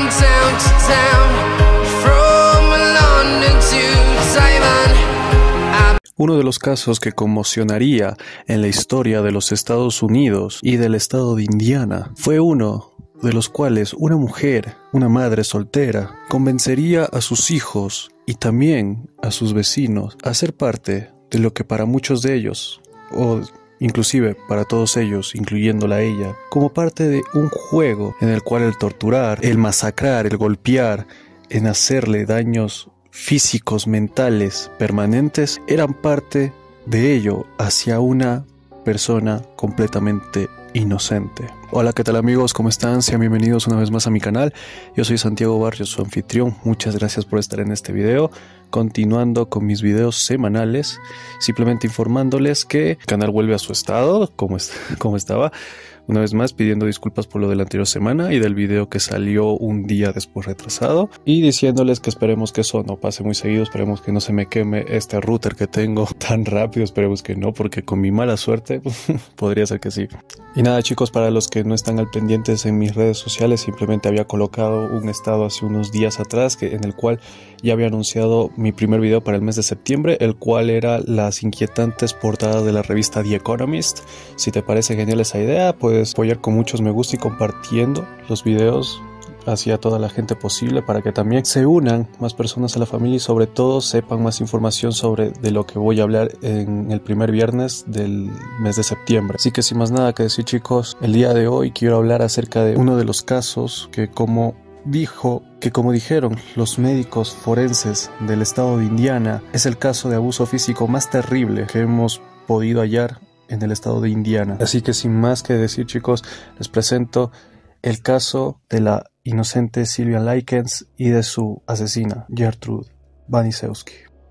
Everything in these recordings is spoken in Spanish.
town to town, from London to Taiwan. Uno de los casos que conmocionaría en la historia de los Estados Unidos y del estado de Indiana fue uno de los cuales una mujer, una madre soltera, convencería a sus hijos y también a sus vecinos a ser parte de lo que para muchos de ellos, o inclusive para todos ellos, incluyéndola a ella, como parte de un juego en el cual el torturar, el masacrar, el golpear, en hacerle daños físicos, mentales, permanentes, eran parte de ello hacia una persona completamente inocente. Hola, ¿qué tal amigos? ¿Cómo están? Sean bienvenidos una vez más a mi canal. Yo soy Santiago Barrios, su anfitrión. Muchas gracias por estar en este video. Continuando con mis videos semanales, simplemente informándoles que el canal vuelve a su estado, como estaba. Una vez más pidiendo disculpas por lo de la anterior semana y del video que salió un día después retrasado, y diciéndoles que esperemos que eso no pase muy seguido, esperemos que no se me queme este router que tengo tan rápido, esperemos que no, porque con mi mala suerte podría ser que sí. Y nada chicos, para los que no están al pendientes en mis redes sociales, simplemente había colocado un estado hace unos días atrás en el cual ya había anunciado mi primer video para el mes de septiembre, el cual era las inquietantes portadas de la revista The Economist. Si te parece genial esa idea, puedes apoyar con muchos me gusta y compartiendo los videos hacia toda la gente posible para que también se unan más personas a la familia y sobre todo sepan más información de lo que voy a hablar en el primer viernes del mes de septiembre. Así que sin más nada que decir chicos, el día de hoy quiero hablar acerca de uno de los casos que como dijeron los médicos forenses del estado de Indiana, es el caso de abuso físico más terrible que hemos podido hallar en el estado de Indiana. Así que sin más que decir chicos, les presento el caso de la inocente Sylvia Likens y de su asesina Gertrude Baniszewski.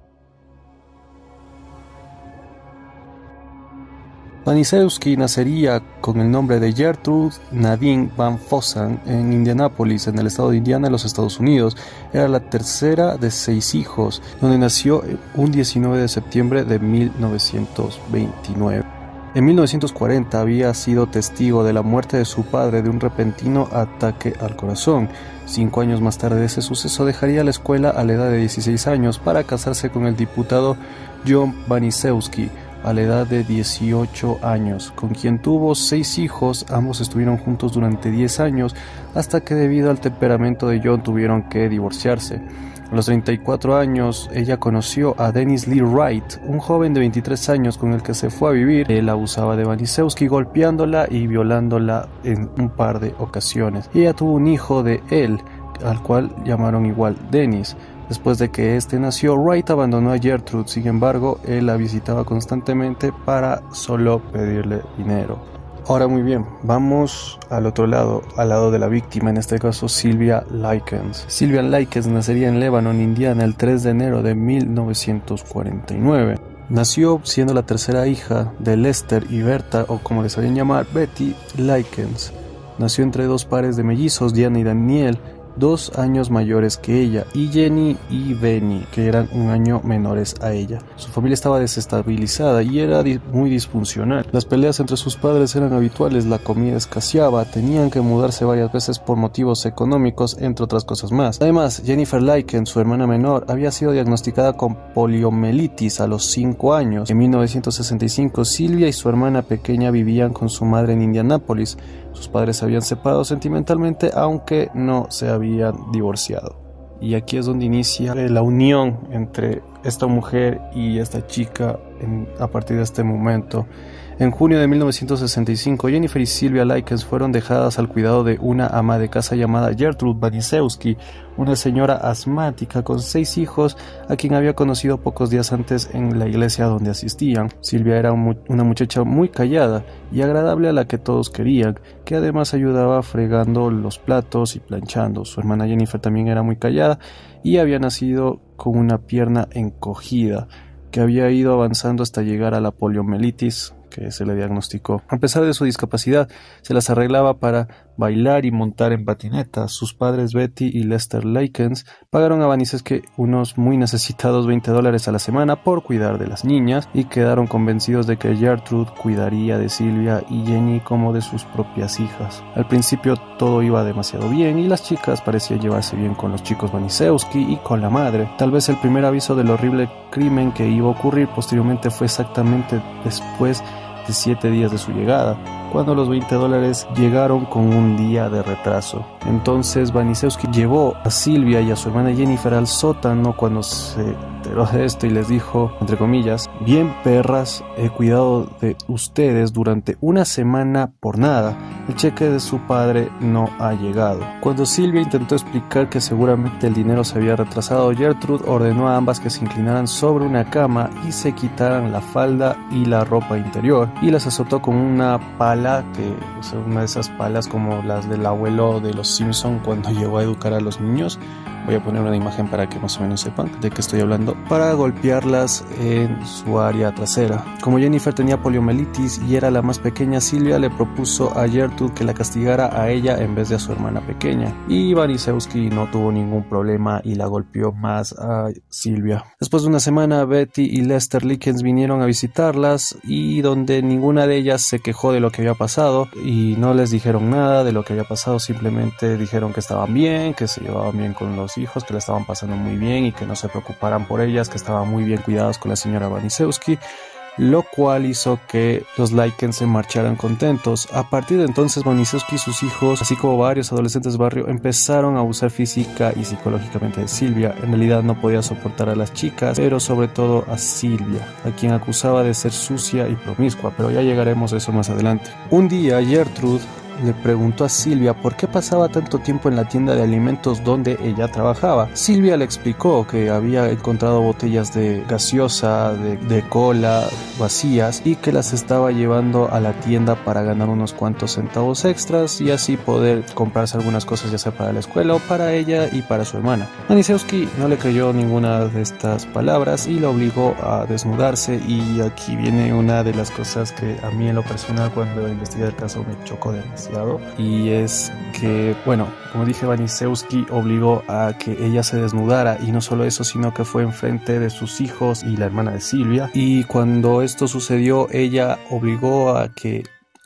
Baniszewski nacería con el nombre de Gertrude Nadine Van Fossen en Indianápolis, en el estado de Indiana, en los Estados Unidos. Era la tercera de 6 hijos, donde nació un 19 de septiembre de 1929. En 1940 había sido testigo de la muerte de su padre de un repentino ataque al corazón. 5 años más tarde de ese suceso dejaría la escuela a la edad de 16 años para casarse con el diputado John Baniszewski a la edad de 18 años, con quien tuvo 6 hijos. Ambos estuvieron juntos durante 10 años hasta que debido al temperamento de John tuvieron que divorciarse. A los 34 años, ella conoció a Dennis Lee Wright, un joven de 23 años con el que se fue a vivir. Él abusaba de Baniszewski, golpeándola y violándola en un par de ocasiones. Y ella tuvo un hijo de él, al cual llamaron igual Dennis. Después de que este nació, Wright abandonó a Gertrude, sin embargo, él la visitaba constantemente para solo pedirle dinero. Ahora muy bien, vamos al otro lado, al lado de la víctima, en este caso Sylvia Likens. Sylvia Likens nacería en Lebanon, Indiana, el 3 de enero de 1949. Nació siendo la tercera hija de Lester y Berta, o como les sabían llamar, Betty Likens. Nació entre 2 pares de mellizos, Diana y Daniel, 2 años mayores que ella, y Jenny y Benny, que eran 1 año menores a ella. Su familia estaba desestabilizada y era muy disfuncional. Las peleas entre sus padres eran habituales, la comida escaseaba, tenían que mudarse varias veces por motivos económicos, entre otras cosas más. Además, Jennifer Likens, su hermana menor, había sido diagnosticada con poliomielitis a los 5 años. En 1965, Sylvia y su hermana pequeña vivían con su madre en Indianápolis. Sus padres se habían separado sentimentalmente, aunque no se habían divorciado. Y aquí es donde inicia la unión entre esta mujer y esta chica a partir de este momento. En junio de 1965, Jennifer y Sylvia Likens fueron dejadas al cuidado de una ama de casa llamada Gertrude Baniszewski, una señora asmática con 6 hijos a quien había conocido pocos días antes en la iglesia donde asistían. Sylvia era una muchacha muy callada y agradable a la que todos querían, que además ayudaba fregando los platos y planchando. Su hermana Jennifer también era muy callada y había nacido con una pierna encogida, que había ido avanzando hasta llegar a la poliomielitis que se le diagnosticó. A pesar de su discapacidad, se las arreglaba para bailar y montar en patinetas. Sus padres Betty y Lester Likens pagaron a Vanisevsky unos muy necesitados $20 a la semana por cuidar de las niñas y quedaron convencidos de que Gertrude cuidaría de Silvia y Jenny como de sus propias hijas. Al principio todo iba demasiado bien y las chicas parecían llevarse bien con los chicos Vanisevsky y con la madre. Tal vez el primer aviso del horrible crimen que iba a ocurrir posteriormente fue exactamente después de 7 días de su llegada, cuando los $20 llegaron con un día de retraso. Entonces Vanisevsky llevó a Silvia y a su hermana Jennifer al sótano cuando se enteró de esto y les dijo, entre comillas, bien perras, he cuidado de ustedes durante una semana por nada. El cheque de su padre no ha llegado. Cuando Silvia intentó explicar que seguramente el dinero se había retrasado, Gertrude ordenó a ambas que se inclinaran sobre una cama y se quitaran la falda y la ropa interior, y las azotó con una pala, una de esas palas como las del abuelo de los Simpson cuando llegó a educar a los niños. Voy a poner una imagen para que más o menos sepan de qué estoy hablando, para golpearlas en su área trasera. Como Jennifer tenía poliomielitis y era la más pequeña, Silvia le propuso a Gertrude que la castigara a ella en vez de a su hermana pequeña, y Vanisevsky no tuvo ningún problema y la golpeó más a Silvia. Después de una semana, Betty y Lester Likens vinieron a visitarlas, y donde ninguna de ellas se quejó de lo que había pasado y no les dijeron nada de lo que había pasado, simplemente dijeron que estaban bien, que se llevaban bien con los hijos, que la estaban pasando muy bien y que no se preocuparan por ellas, que estaban muy bien cuidados con la señora Vanisevsky, lo cual hizo que los Likens se marcharan contentos. A partir de entonces, Vanisevsky y sus hijos, así como varios adolescentes del barrio, empezaron a abusar física y psicológicamente de Silvia. En realidad no podía soportar a las chicas, pero sobre todo a Silvia, a quien acusaba de ser sucia y promiscua, pero ya llegaremos a eso más adelante. Un día, Gertrude le preguntó a Silvia por qué pasaba tanto tiempo en la tienda de alimentos donde ella trabajaba. Silvia le explicó que había encontrado botellas de gaseosa, de cola vacías, y que las estaba llevando a la tienda para ganar unos cuantos centavos extras y así poder comprarse algunas cosas, ya sea para la escuela o para ella y para su hermana. Vanisevsky no le creyó ninguna de estas palabras y la obligó a desnudarse, y aquí viene una de las cosas que a mí en lo personal cuando investigué el caso me chocó demasiado. Y es que, bueno, como dije, Vanisevsky obligó a que ella se desnudara, y no solo eso, sino que fue enfrente de sus hijos y la hermana de Silvia, y cuando esto sucedió, ella obligó a que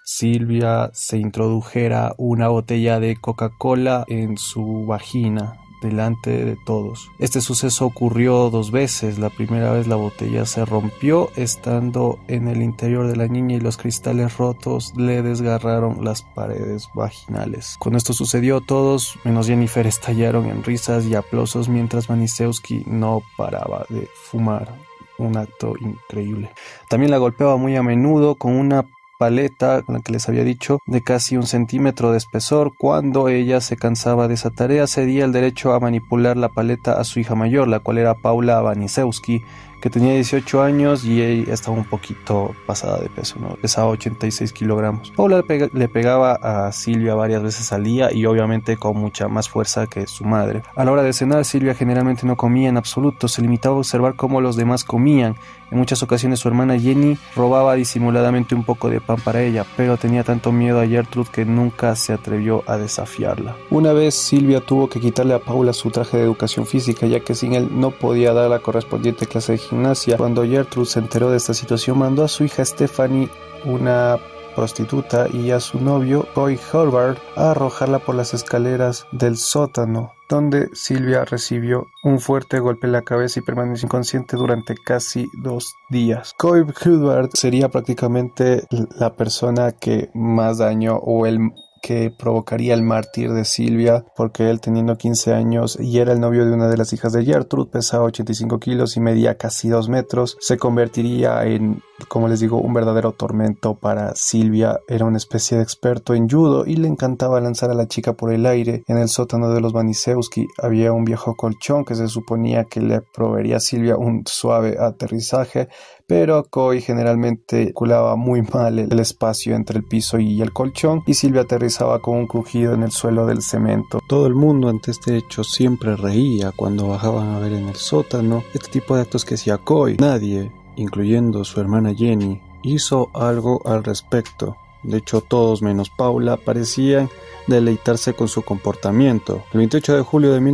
Silvia se introdujera una botella de Coca-Cola en su vagina delante de todos. Este suceso ocurrió 2 veces. La primera vez la botella se rompió estando en el interior de la niña y los cristales rotos le desgarraron las paredes vaginales. Cuando esto sucedió, todos menos Jennifer estallaron en risas y aplausos mientras Vanisevsky no paraba de fumar. Un acto increíble. También la golpeaba muy a menudo con una paleta, con la que les había dicho, de casi 1 centímetro de espesor. Cuando ella se cansaba de esa tarea, cedía el derecho a manipular la paleta a su hija mayor, la cual era Paula Vanisevsky, que tenía 18 años y ella estaba un poquito pasada de peso, ¿no? Pesaba 86 kilogramos. Paula le pegaba a Silvia varias veces al día y obviamente con mucha más fuerza que su madre. A la hora de cenar, Silvia generalmente no comía en absoluto, se limitaba a observar cómo los demás comían. En muchas ocasiones su hermana Jenny robaba disimuladamente un poco de pan para ella, pero tenía tanto miedo a Gertrude que nunca se atrevió a desafiarla. Una vez Silvia tuvo que quitarle a Paula su traje de educación física, ya que sin él no podía dar la correspondiente clase de gimnasia. Cuando Gertrude se enteró de esta situación, mandó a su hija Stephanie, una prostituta, y a su novio Coy Hubbard a arrojarla por las escaleras del sótano, donde Silvia recibió un fuerte golpe en la cabeza y permaneció inconsciente durante casi 2 días. Coy Hubbard sería prácticamente la persona que más daño, o el que provocaría el mártir de Silvia, porque él, teniendo 15 años y era el novio de una de las hijas de Gertrude, pesaba 85 kilos y medía casi 2 metros, se convertiría en, como les digo, un verdadero tormento para Silvia. Era una especie de experto en judo y le encantaba lanzar a la chica por el aire. En el sótano de los Vanisevsky había un viejo colchón que se suponía que le proveería a Silvia un suave aterrizaje, pero Coy generalmente calculaba muy mal el espacio entre el piso y el colchón, y Silvia aterrizaba con un crujido en el suelo del cemento. Todo el mundo ante este hecho siempre reía cuando bajaban a ver en el sótano este tipo de actos que hacía Coy. Nadie, incluyendo su hermana Jenny, hizo algo al respecto. De hecho, todos menos Paula parecían deleitarse con su comportamiento. El 28 de julio de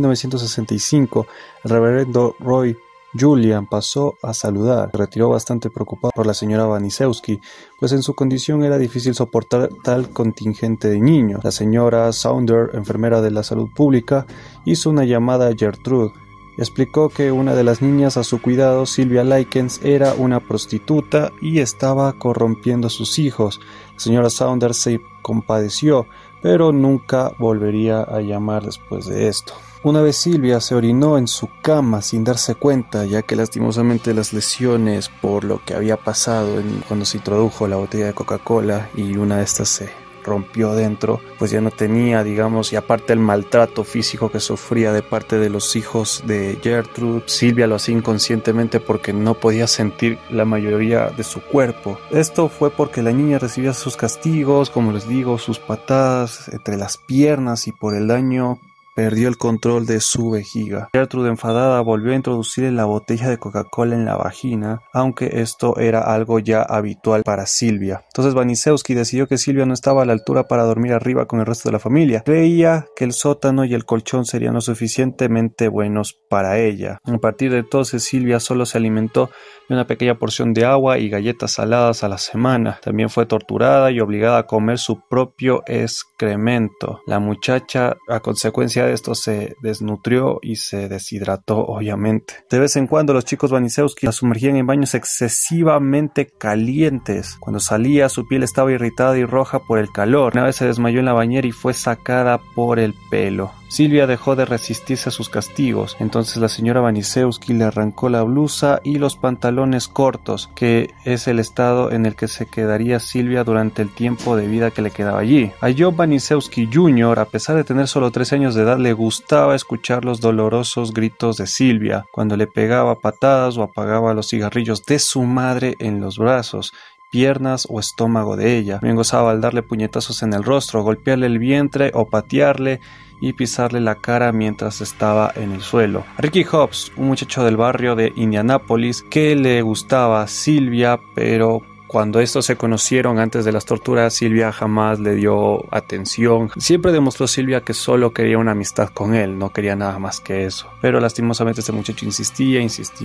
1965, el reverendo Roy Julian pasó a saludar. Se retiró bastante preocupado por la señora Wanisewski, pues en su condición era difícil soportar tal contingente de niños. La señora Saunders, enfermera de la salud pública, hizo una llamada a Gertrude. Explicó que una de las niñas a su cuidado, Sylvia Likens, era una prostituta y estaba corrompiendo a sus hijos. La señora Saunders se compadeció, pero nunca volvería a llamar después de esto. Una vez Sylvia se orinó en su cama sin darse cuenta, ya que lastimosamente las lesiones por lo que había pasado cuando se introdujo la botella de Coca-Cola y una de estas se rompió dentro, pues ya no tenía, digamos, y aparte el maltrato físico que sufría de parte de los hijos de Gertrude, Sylvia lo hacía inconscientemente porque no podía sentir la mayoría de su cuerpo. Esto fue porque la niña recibía sus castigos, como les digo, sus patadas entre las piernas, y por el daño perdió el control de su vejiga. Gertrude, enfadada, volvió a introducirle la botella de Coca-Cola en la vagina, aunque esto era algo ya habitual para Sylvia. Entonces Wanisewski decidió que Sylvia no estaba a la altura para dormir arriba con el resto de la familia. Creía que el sótano y el colchón serían lo suficientemente buenos para ella. A partir de entonces, Sylvia solo se alimentó de una pequeña porción de agua y galletas saladas a la semana. También fue torturada y obligada a comer su propio excremento. La muchacha, a consecuencia de esto, se desnutrió y se deshidrató, obviamente. De vez en cuando los chicos Wanisewski la sumergían en baños excesivamente calientes. Cuando salía, su piel estaba irritada y roja por el calor. Una vez se desmayó en la bañera y fue sacada por el pelo. Sylvia dejó de resistirse a sus castigos. Entonces la señora Wanisewski le arrancó la blusa y los pantalones cortos, que es el estado en el que se quedaría Sylvia durante el tiempo de vida que le quedaba allí. A John Wanisewski Jr., a pesar de tener solo 13 años de edad, le gustaba escuchar los dolorosos gritos de Sylvia cuando le pegaba patadas o apagaba los cigarrillos de su madre en los brazos, piernas o estómago de ella. También gozaba al darle puñetazos en el rostro, golpearle el vientre o patearle y pisarle la cara mientras estaba en el suelo. Ricky Hobbs, un muchacho del barrio de Indianápolis que le gustaba a Sylvia, pero cuando estos se conocieron antes de las torturas, Sylvia jamás le dio atención. Siempre demostró Sylvia que solo quería una amistad con él, no quería nada más que eso. Pero lastimosamente este muchacho insistía,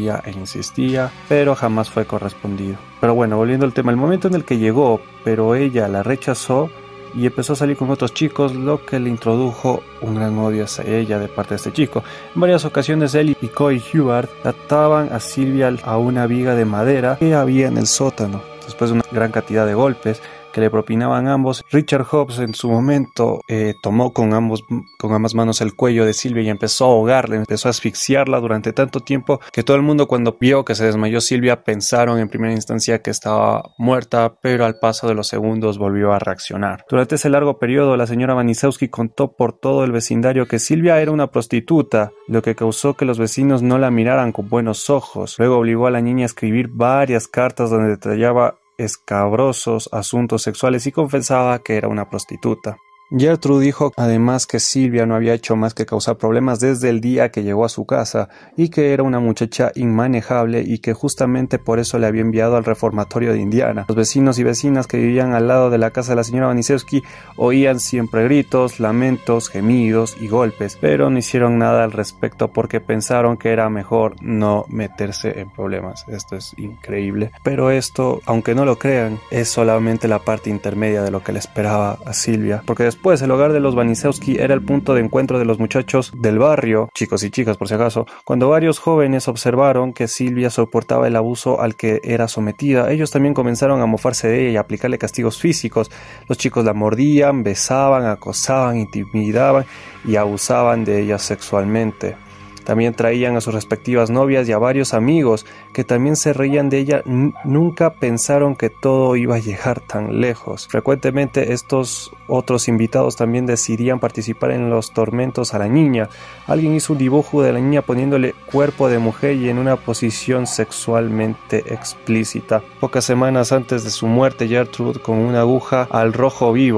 pero jamás fue correspondido. Pero bueno, volviendo al tema, el momento en el que llegó, pero ella la rechazó y empezó a salir con otros chicos, lo que le introdujo un gran odio hacia ella de parte de este chico. En varias ocasiones él y Coy Hubbard ataban a Sylvia a una viga de madera que había en el sótano. Después de una gran cantidad de golpes que le propinaban ambos, Richard Hobbs en su momento tomó con ambas manos el cuello de Sylvia y empezó a ahogarla, empezó a asfixiarla durante tanto tiempo que todo el mundo, cuando vio que se desmayó Sylvia, pensaron en primera instancia que estaba muerta, pero al paso de los segundos volvió a reaccionar. Durante ese largo periodo, la señora Wanisewski contó por todo el vecindario que Sylvia era una prostituta, lo que causó que los vecinos no la miraran con buenos ojos. Luego obligó a la niña a escribir varias cartas donde detallaba escabrosos asuntos sexuales y confesaba que era una prostituta. Gertrude dijo además que Sylvia no había hecho más que causar problemas desde el día que llegó a su casa y que era una muchacha inmanejable y que justamente por eso le había enviado al reformatorio de Indiana. Los vecinos y vecinas que vivían al lado de la casa de la señora Wanisewski oían siempre gritos, lamentos, gemidos y golpes, pero no hicieron nada al respecto porque pensaron que era mejor no meterse en problemas. Esto es increíble. Pero esto, aunque no lo crean, es solamente la parte intermedia de lo que le esperaba a Sylvia, porque después el hogar de los Wanisewski era el punto de encuentro de los muchachos del barrio, chicos y chicas por si acaso. Cuando varios jóvenes observaron que Sylvia soportaba el abuso al que era sometida, ellos también comenzaron a mofarse de ella y a aplicarle castigos físicos. Los chicos la mordían, besaban, acosaban, intimidaban y abusaban de ella sexualmente. También traían a sus respectivas novias y a varios amigos que también se reían de ella. Nunca pensaron que todo iba a llegar tan lejos. Frecuentemente estos otros invitados también decidían participar en los tormentos a la niña. Alguien hizo un dibujo de la niña poniéndole cuerpo de mujer y en una posición sexualmente explícita. Pocas semanas antes de su muerte, Gertrude, con una aguja al rojo vivo,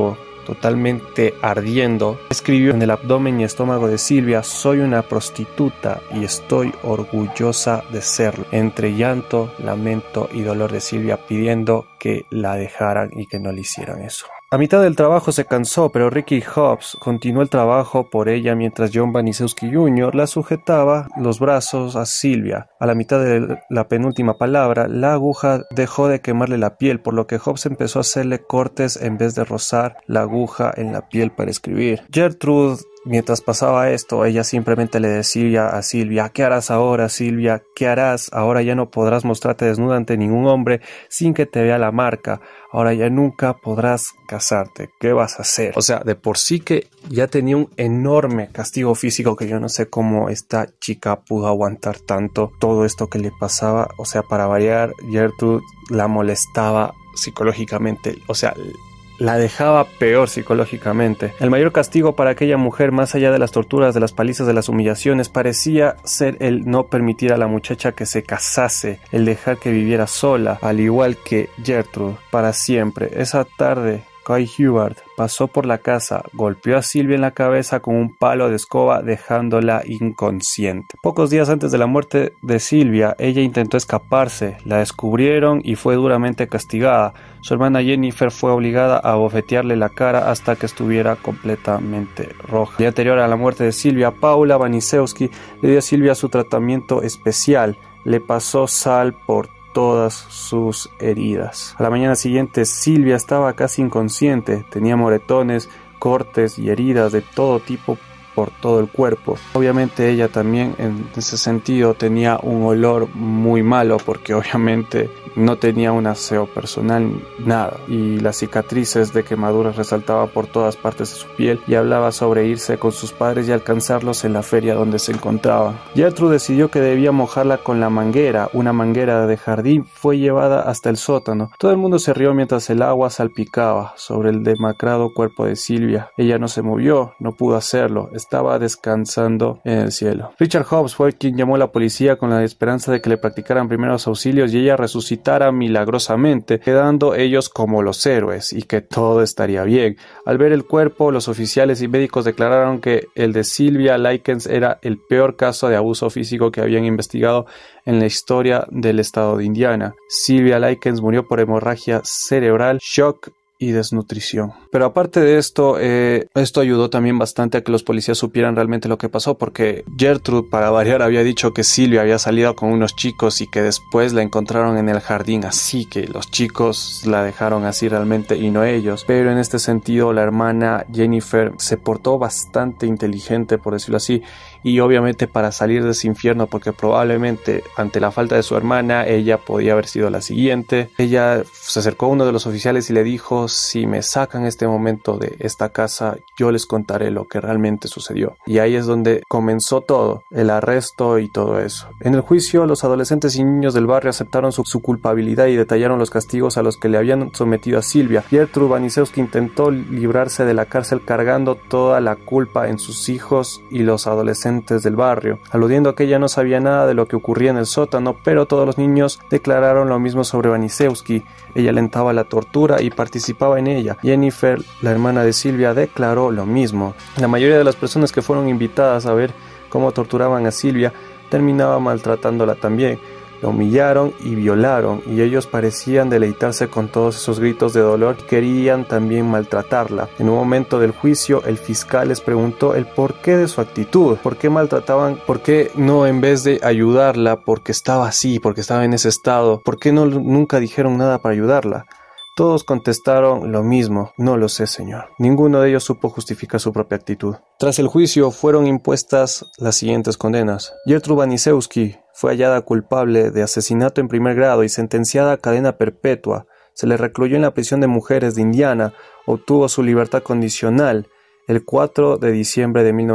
totalmente ardiendo, escribió en el abdomen y estómago de Silvia: soy una prostituta y estoy orgullosa de serlo. Entre llanto, lamento y dolor de Silvia pidiendo que la dejaran y que no le hicieran eso. A mitad del trabajo se cansó, pero Ricky Hobbs continuó el trabajo por ella mientras John Wanisewski Jr. la sujetaba los brazos a Silvia. A la mitad de la penúltima palabra, la aguja dejó de quemarle la piel, por lo que Hobbs empezó a hacerle cortes en vez de rozar la aguja en la piel para escribir. Gertrude, mientras pasaba esto, ella simplemente le decía a Silvia: ¿qué harás ahora, Silvia? ¿Qué harás? Ahora ya no podrás mostrarte desnuda ante ningún hombre sin que te vea la marca. Ahora ya nunca podrás casarte. ¿Qué vas a hacer? O sea, de por sí que ya tenía un enorme castigo físico, que yo no sé cómo esta chica pudo aguantar tanto todo esto que le pasaba. O sea, para variar, Gertrude la molestaba psicológicamente. O sea, la dejaba peor psicológicamente. El mayor castigo para aquella mujer, más allá de las torturas, de las palizas, de las humillaciones, parecía ser el no permitir a la muchacha que se casase, el dejar que viviera sola, al igual que Gertrude, para siempre. Esa tarde, Guy Hubbard pasó por la casa, golpeó a Silvia en la cabeza con un palo de escoba, dejándola inconsciente. Pocos días antes de la muerte de Silvia, ella intentó escaparse, la descubrieron y fue duramente castigada. Su hermana Jennifer fue obligada a bofetearle la cara hasta que estuviera completamente roja. El día anterior a la muerte de Silvia, Paula Wanisewski le dio a Silvia su tratamiento especial, le pasó sal por todas sus heridas. A la mañana siguiente, Silvia estaba casi inconsciente, tenía moretones, cortes y heridas de todo tipo por todo el cuerpo. Obviamente ella también en ese sentido tenía un olor muy malo, porque obviamente no tenía un aseo personal, nada, y las cicatrices de quemaduras resaltaban por todas partes de su piel, y hablaba sobre irse con sus padres y alcanzarlos en la feria donde se encontraban. Gertrude decidió que debía mojarla con la manguera. Una manguera de jardín fue llevada hasta el sótano. Todo el mundo se rió mientras el agua salpicaba sobre el demacrado cuerpo de Silvia. Ella no se movió, no pudo hacerlo, estaba descansando en el cielo. Richard Hobbs fue quien llamó a la policía con la esperanza de que le practicaran primeros auxilios y ella resucitara milagrosamente, quedando ellos como los héroes y que todo estaría bien. Al ver el cuerpo, los oficiales y médicos declararon que el de Sylvia Likens era el peor caso de abuso físico que habían investigado en la historia del estado de Indiana. Sylvia Likens murió por hemorragia cerebral, shock y desnutrición. Pero aparte de esto, esto ayudó también bastante a que los policías supieran realmente lo que pasó, porque Gertrude, para variar, había dicho que Silvia había salido con unos chicos y que después la encontraron en el jardín, así que los chicos la dejaron así realmente y no ellos. Pero en este sentido, la hermana Jennifer se portó bastante inteligente, por decirlo así, y obviamente para salir de ese infierno, porque probablemente ante la falta de su hermana ella podía haber sido la siguiente. Ella se acercó a uno de los oficiales y le dijo: si me sacan este momento de esta casa, yo les contaré lo que realmente sucedió. Y ahí es donde comenzó todo, el arresto y todo eso. En el juicio, los adolescentes y niños del barrio aceptaron su culpabilidad y detallaron los castigos a los que le habían sometido a Silvia. Gertrude Wanisewski intentó librarse de la cárcel cargando toda la culpa en sus hijos y los adolescentes del barrio, aludiendo a que ella no sabía nada de lo que ocurría en el sótano, pero todos los niños declararon lo mismo sobre Wanisewski. Ella alentaba la tortura y participaba en ella. Jennifer, la hermana de Silvia, declaró lo mismo. La mayoría de las personas que fueron invitadas a ver cómo torturaban a Silvia terminaba maltratándola también. La humillaron y violaron, y ellos parecían deleitarse con todos esos gritos de dolor y querían también maltratarla. En un momento del juicio, el fiscal les preguntó el porqué de su actitud, por qué maltrataban, por qué no, en vez de ayudarla, porque estaba así, porque estaba en ese estado, por qué no nunca dijeron nada para ayudarla. Todos contestaron lo mismo: no lo sé, señor. Ninguno de ellos supo justificar su propia actitud. Tras el juicio fueron impuestas las siguientes condenas. Gertrude Wanisewski fue hallada culpable de asesinato en primer grado y sentenciada a cadena perpetua. Se le recluyó en la prisión de mujeres de Indiana. Obtuvo su libertad condicional el 4 de diciembre de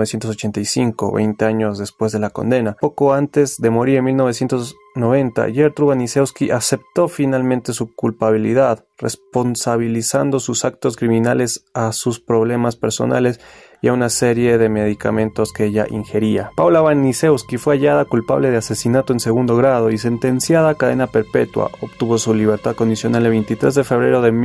1985, 20 años después de la condena. Poco antes de morir en 1990, Gertrude Wanisewski aceptó finalmente su culpabilidad, responsabilizando sus actos criminales a sus problemas personales y a una serie de medicamentos que ella ingería. Paula Wanisewski fue hallada culpable de asesinato en segundo grado y sentenciada a cadena perpetua. Obtuvo su libertad condicional el 23 de febrero de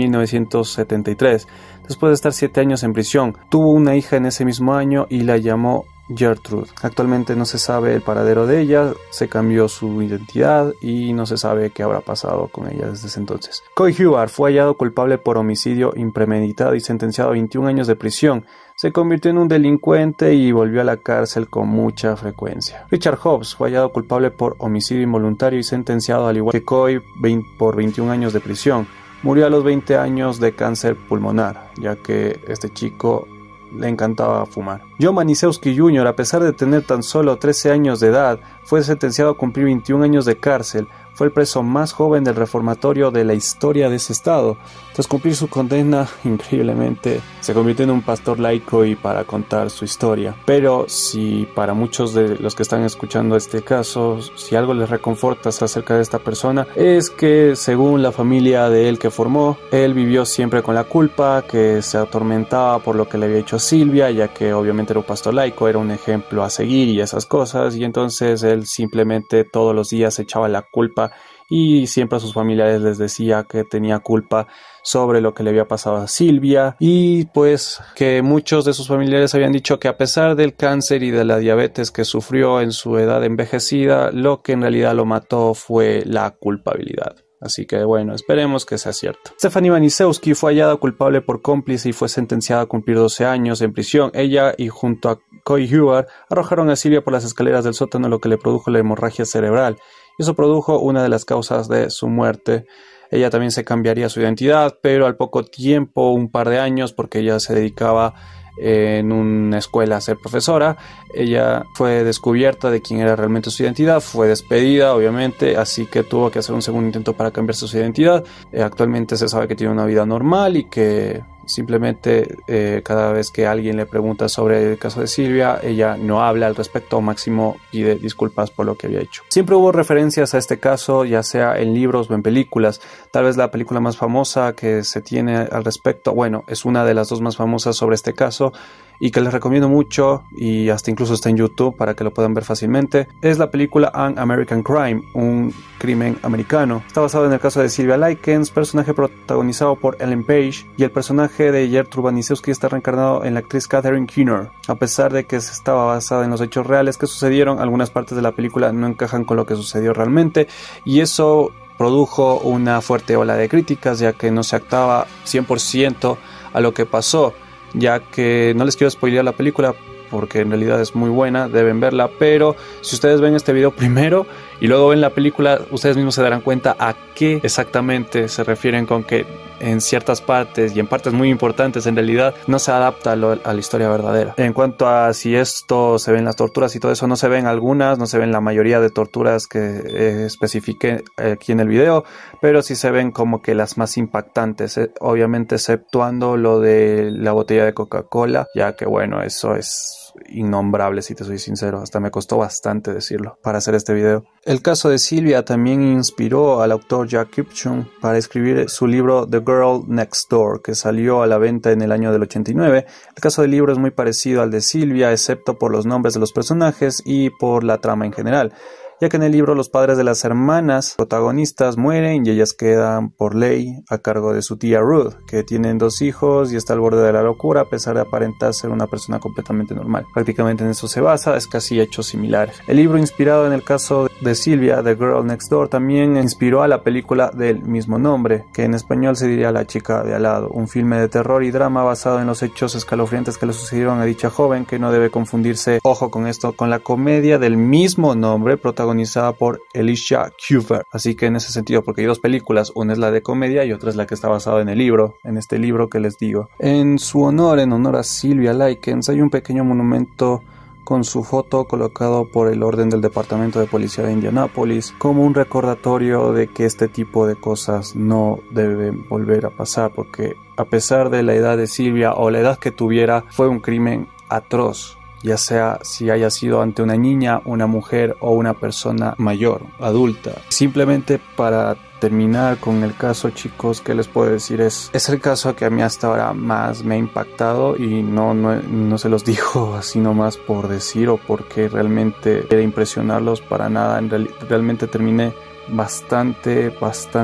1973, después de estar 7 años en prisión. Tuvo una hija en ese mismo año y la llamó Gertrude. Actualmente no se sabe el paradero de ella, se cambió su identidad y no se sabe qué habrá pasado con ella desde ese entonces. Coy Hubbard fue hallado culpable por homicidio impremeditado y sentenciado a 21 años de prisión. Se convirtió en un delincuente y volvió a la cárcel con mucha frecuencia. Richard Hobbs fue hallado culpable por homicidio involuntario y sentenciado al igual que Coy por 21 años de prisión. Murió a los 20 años de cáncer pulmonar, ya que este chico le encantaba fumar. Joe Manisewski Jr., a pesar de tener tan solo 13 años de edad, fue sentenciado a cumplir 21 años de cárcel. Fue el preso más joven del reformatorio de la historia de ese estado. Tras cumplir su condena, increíblemente, se convirtió en un pastor laico y para contar su historia. Pero si para muchos de los que están escuchando este caso, si algo les reconforta acerca de esta persona, es que según la familia de él que formó, él vivió siempre con la culpa, que se atormentaba por lo que le había hecho a Silvia, ya que obviamente era un pastor laico, era un ejemplo a seguir y esas cosas, y entonces él simplemente todos los días echaba la culpa y siempre a sus familiares les decía que tenía culpa sobre lo que le había pasado a Silvia, y pues que muchos de sus familiares habían dicho que a pesar del cáncer y de la diabetes que sufrió en su edad envejecida, lo que en realidad lo mató fue la culpabilidad. Así que bueno, esperemos que sea cierto. Stephanie Wanisewski fue hallada culpable por cómplice y fue sentenciada a cumplir 12 años en prisión. Ella y junto a Coy Hubbard arrojaron a Silvia por las escaleras del sótano, lo que le produjo la hemorragia cerebral. Eso produjo una de las causas de su muerte. Ella también se cambiaría su identidad, pero al poco tiempo, un par de años, porque ella se dedicaba en una escuela a ser profesora, ella fue descubierta de quién era realmente su identidad, fue despedida obviamente, así que tuvo que hacer un segundo intento para cambiarse su identidad. Actualmente se sabe que tiene una vida normal y que simplemente cada vez que alguien le pregunta sobre el caso de Silvia, ella no habla al respecto, o máximo pide disculpas por lo que había hecho. Siempre hubo referencias a este caso, ya sea en libros o en películas. Tal vez la película más famosa que se tiene al respecto, bueno, es una de las dos más famosas sobre este caso y que les recomiendo mucho, y hasta incluso está en YouTube para que lo puedan ver fácilmente, es la película An American Crime, un crimen americano. Está basado en el caso de Sylvia Likens, personaje protagonizado por Ellen Page, y el personaje de Gertrude Wanisewski está reencarnado en la actriz Catherine Keener. A pesar de que estaba basada en los hechos reales que sucedieron, algunas partes de la película no encajan con lo que sucedió realmente, y eso produjo una fuerte ola de críticas, ya que no se actuaba 100% a lo que pasó, ya que no les quiero spoilear la película porque en realidad es muy buena, deben verla, pero si ustedes ven este video primero y luego ven la película, ustedes mismos se darán cuenta a qué exactamente se refieren con que en ciertas partes y en partes muy importantes en realidad no se adapta a la historia verdadera. En cuanto a si esto se ven las torturas y todo eso, no se ven algunas, no se ven la mayoría de torturas que especifiqué aquí en el video, pero sí se ven como que las más impactantes, obviamente exceptuando lo de la botella de Coca-Cola, ya que bueno, eso es innombrable, si te soy sincero, hasta me costó bastante decirlo para hacer este video. El caso de Silvia también inspiró al autor Jack Kipchum para escribir su libro The Girl Next Door, que salió a la venta en el año del 89. El caso del libro es muy parecido al de Silvia, excepto por los nombres de los personajes y por la trama en general, ya que en el libro los padres de las hermanas protagonistas mueren y ellas quedan por ley a cargo de su tía Ruth, que tienen 2 hijos y está al borde de la locura a pesar de aparentar ser una persona completamente normal. Prácticamente en eso se basa, es casi hechos similares. El libro inspirado en el caso de Silvia, The Girl Next Door, también inspiró a la película del mismo nombre, que en español se diría La chica de al lado, un filme de terror y drama basado en los hechos escalofriantes que le sucedieron a dicha joven, que no debe confundirse, ojo con esto, con la comedia del mismo nombre protagonizada por Alicia Hubbard. Así que en ese sentido, porque hay 2 películas, una es la de comedia y otra es la que está basada en el libro, en este libro que les digo. En su honor, en honor a Sylvia Likens, hay un pequeño monumento con su foto colocado por el orden del Departamento de Policía de Indianápolis como un recordatorio de que este tipo de cosas no deben volver a pasar, porque a pesar de la edad de Silvia o la edad que tuviera, fue un crimen atroz ya sea si haya sido ante una niña, una mujer o una persona mayor, adulta. Simplemente para terminar con el caso, chicos, ¿qué les puedo decir? Es el caso que a mí hasta ahora más me ha impactado, y no se los digo así nomás por decir o porque realmente quiera impresionarlos para nada. Realmente terminé bastante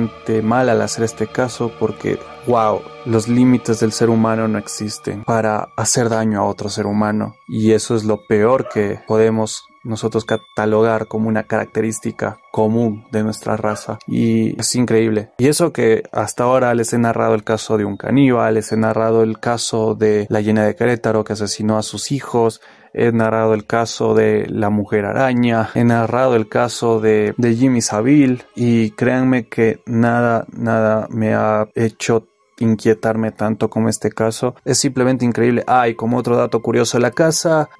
mal al hacer este caso, porque wow, los límites del ser humano no existen para hacer daño a otro ser humano, y eso es lo peor que podemos nosotros catalogar como una característica común de nuestra raza, y es increíble. Y eso que hasta ahora les he narrado el caso de un caníbal, les he narrado el caso de la hiena de Querétaro que asesinó a sus hijos, he narrado el caso de la mujer araña, he narrado el caso de Jimmy Savile, y créanme que nada me ha hecho inquietarme tanto como este caso. Es simplemente increíble. Y como otro dato curioso, la casa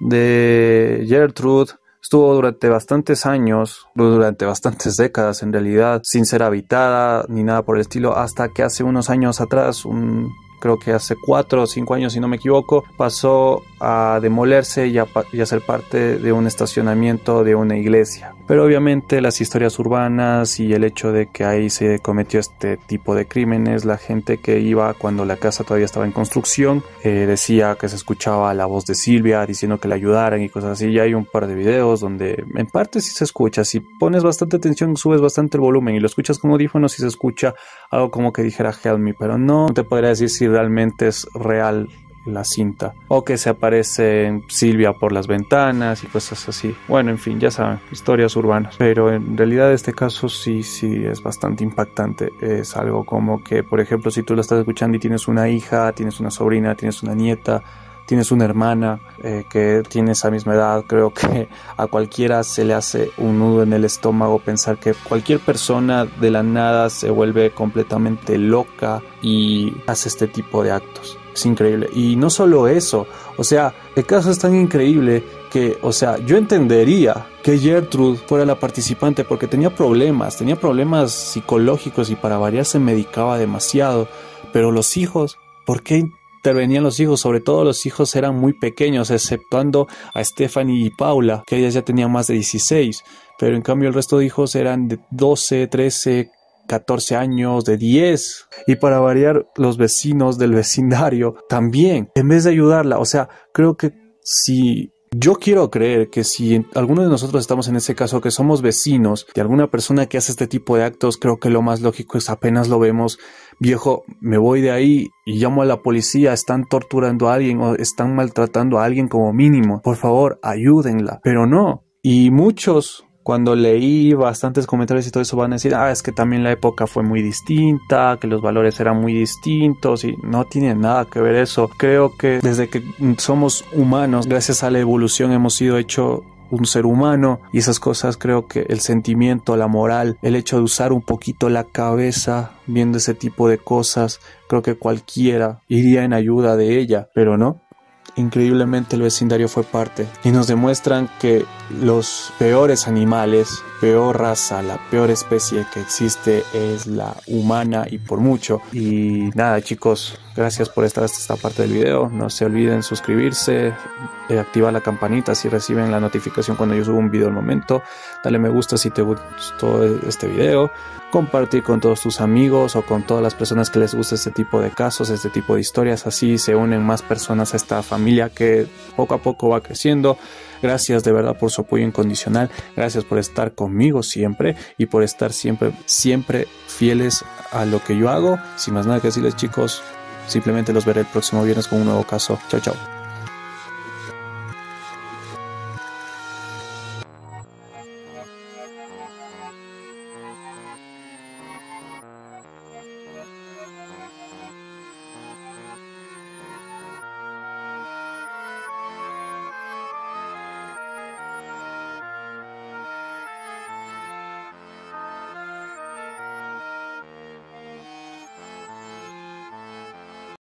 de Gertrude estuvo durante bastantes años, durante bastantes décadas en realidad, sin ser habitada ni nada por el estilo, hasta que hace unos años atrás, creo que hace 4 o 5 años si no me equivoco, pasó a demolerse y a ser parte de un estacionamiento de una iglesia. Pero obviamente las historias urbanas y el hecho de que ahí se cometió este tipo de crímenes, la gente que iba cuando la casa todavía estaba en construcción, decía que se escuchaba la voz de Silvia diciendo que le ayudaran y cosas así. Ya hay un par de videos donde en parte sí se escucha. Si pones bastante atención, subes bastante el volumen y lo escuchas con audífonos, y se escucha algo como que dijera help me, pero no te podría decir si realmente es real la cinta, o que se aparece Silvia por las ventanas y cosas así. Bueno, en fin, ya saben, historias urbanas. Pero en realidad este caso sí es bastante impactante. Es algo como que, por ejemplo, si tú lo estás escuchando y tienes una hija, tienes una sobrina, tienes una nieta, tienes una hermana que tiene esa misma edad, creo que a cualquiera se le hace un nudo en el estómago pensar que cualquier persona de la nada se vuelve completamente loca y hace este tipo de actos. Es increíble. Y no solo eso, o sea, el caso es tan increíble que, o sea, yo entendería que Gertrude fuera la participante porque tenía problemas psicológicos y para variar se medicaba demasiado, pero los hijos, ¿por qué intervenían los hijos? Sobre todo los hijos eran muy pequeños, exceptuando a Stephanie y Paula, que ellas ya tenían más de 16, pero en cambio el resto de hijos eran de 12, 13, 14 años, de 10, y para variar los vecinos del vecindario también, en vez de ayudarla. O sea, creo que yo quiero creer que si alguno de nosotros estamos en ese caso, que somos vecinos de alguna persona que hace este tipo de actos, creo que lo más lógico es apenas lo vemos, viejo, me voy de ahí y llamo a la policía, están torturando a alguien o están maltratando a alguien como mínimo, por favor, ayúdenla. Pero no, y muchos, cuando leí bastantes comentarios y todo eso, van a decir, es que también la época fue muy distinta, que los valores eran muy distintos, y no tiene nada que ver eso. Creo que desde que somos humanos, gracias a la evolución, hemos sido hecho un ser humano, y esas cosas, creo que el sentimiento, la moral, el hecho de usar un poquito la cabeza viendo ese tipo de cosas, creo que cualquiera iría en ayuda de ella, pero no. Increíblemente el vecindario fue parte, y nos demuestran que los peores animales, peor raza, la peor especie que existe es la humana, y por mucho. Y nada, chicos, gracias por estar hasta esta parte del video. No se olviden suscribirse, activar la campanita si reciben la notificación cuando yo subo un video al momento. Dale me gusta si te gustó este video, compartir con todos tus amigos o con todas las personas que les gusta este tipo de casos, este tipo de historias. Así se unen más personas a esta familia que poco a poco va creciendo. Gracias de verdad por su apoyo incondicional, gracias por estar conmigo siempre y por estar siempre fieles a lo que yo hago. Sin más nada que decirles, chicos, simplemente los veré el próximo viernes con un nuevo caso. Chao, chao.